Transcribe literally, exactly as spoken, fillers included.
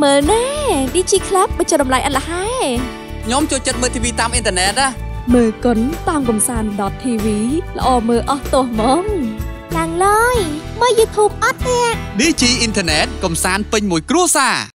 មើលណែ ดี จี Club បញ្ចុះតម្លៃអត់លះហើយខ្ញុំចូលចិត្តមើល ที วี តាមអ៊ីនធឺណិតណាមើលកុនតាមកំសាន្ត .tv ល្អមើលអស់ទោះហ្មងឡើងឡើយមើល YouTube អត់ទេดี จี អ៊ីនធឺណិតកំសាន្តពេញមួយគ្រួសារ